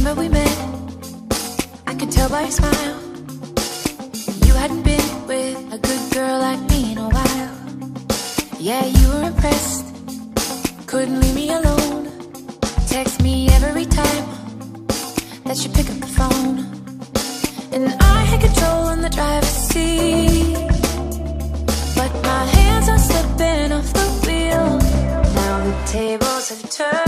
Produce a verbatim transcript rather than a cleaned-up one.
summer we met, I could tell by your smile you hadn't been with a good girl like me in a while. Yeah, you were impressed, couldn't leave me alone. Text me every time that you pick up the phone. And I had control in the driver's seat, but my hands are slipping off the wheel. Now the tables have turned.